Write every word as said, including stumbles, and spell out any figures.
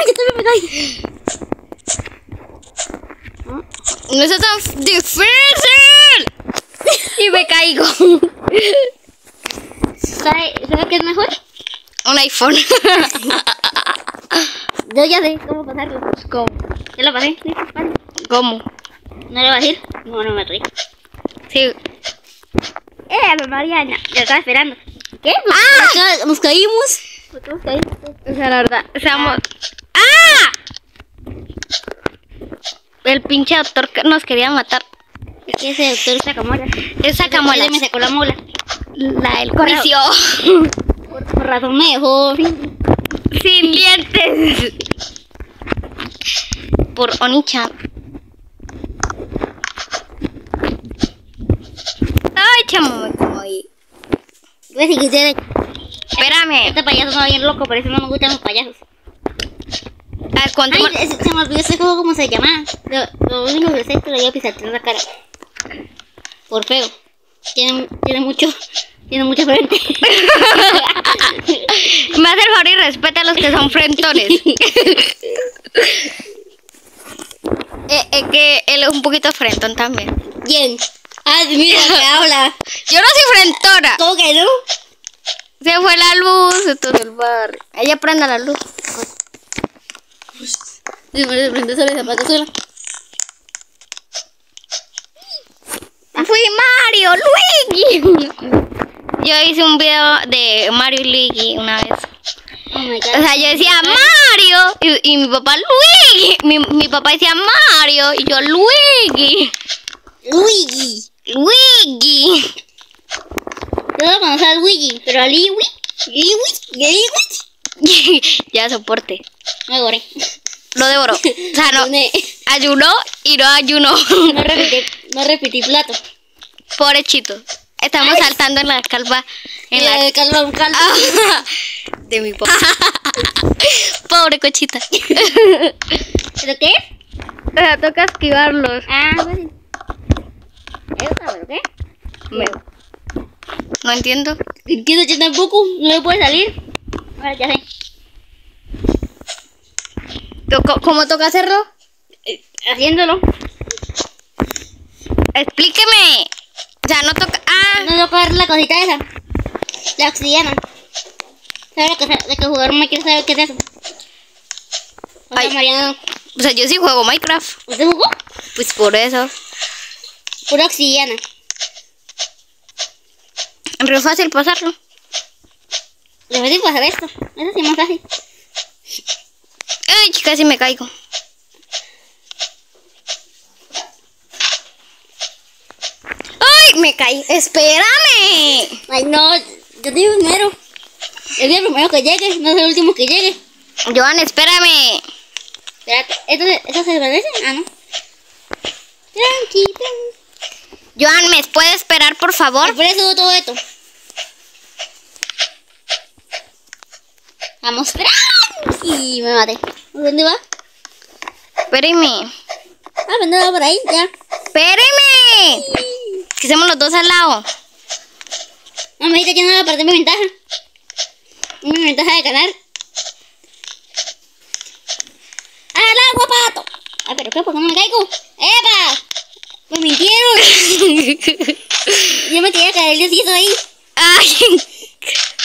yo también me caí. No es tan difícil. Y me caigo. ¿Sabe, ¿sabe qué es mejor? Un iPhone. Yo ya sé cómo pasarlo. ¿Cómo? Ya lo pasé, sí, vale. ¿Cómo? ¿No le va a decir? No, no me reí. Sí. ¡Eh, Mariana! Yo estaba esperando. ¿Qué? ¡Ah! Nos caímos. ¿Por qué nos caímos? O sea, la verdad. Seamos... ¡Ah! El pinche doctor que nos quería matar. Es que ese doctor saca molas. Él saca molas. Me sacó la mola. La del juicio. Por, por razón me dejó sin, Sin dientes. Por Onichan. Ay, chamo, me como ahí. Pues si quisiera. Espérame. Este payaso no va bien loco, por eso no me gustan los payasos. A ver, ¿cuánto Ay, más? es- se me olvidó ese juego cómo se llama. Lo, lo único que sé es que le iba a pisar en la cara. Por feo. Tiene, tiene mucho. Tiene mucha frente. Me hace el favor y respeta a los que son frentones. eh, eh, que él es un poquito frentón también. Bien. Ah, mira, que habla. Yo no soy frentona. ¿Cómo que no? Se fue la luz de todo el barrio. Ella prenda la luz. Se me desprende sola el zapato sola. Fui Mario, Luigi. Yo hice un video de Mario y Luigi una vez. Oh my god. O sea, yo decía Mario y, y mi papá Luigi. Mi, mi papá decía Mario y yo Luigi. Luigi. Luigi. Yo no conozco a Luigi, pero a Liwi. Liwi. Liwi. Ya soporte. Me goré. Lo devoró. O sea, no. Ayuné. Ayunó y no ayunó. No repetí, no repetí plato. Pobrechito. Estamos Ay. saltando en la calva. En la... Eh, calma, calma. Ah, de mi papá. Pobre cochita. ¿Pero qué? O sea, toca esquivarlos. Ah, bueno. ¿Eso pero qué? Me- No entiendo. Entiendo yo tampoco. No me puede salir. Ahora ya sé. Toco- ¿Cómo toca hacerlo? Eh, Haciéndolo. Explíqueme. O sea, no toca. Ah, No tengo que ver la cosita esa. La obsidiana. ¿Sabes lo que, sa- lo que jugar me quiere saber qué es eso? O sea, Ay. Mariana, o sea, yo sí juego Minecraft. ¿usted jugó? Pues por eso. Pura obsidiana. Es re fácil pasarlo. Le voy a pasar esto. Eso sí es más fácil. Ay, casi me caigo. Ay, me caí. Espérame. Ay, no. Yo digo primero. Yo digo primero que llegue. No soy el último que llegue. Joan, espérame. Espérate. ¿Esto, se- ¿Esto se desvanece? Ah, no. Tranqui, tranqui. Joan, ¿me puede esperar, por favor? Por eso todo esto. Vamos, tranqui. Me maté. ¿Dónde va? Espérame. Ah, pues no va por ahí, ya. Espérame. Que estemos los dos al lado. Mamita, ya no va a perder mi ventaja. Mi ventaja de ganar. ¡Al agua, pato! Ah, pero ¿qué? ¿Por qué no me caigo? ¡Epa! Me mintieron. Yo me quería caer el diosito ahí. Ay.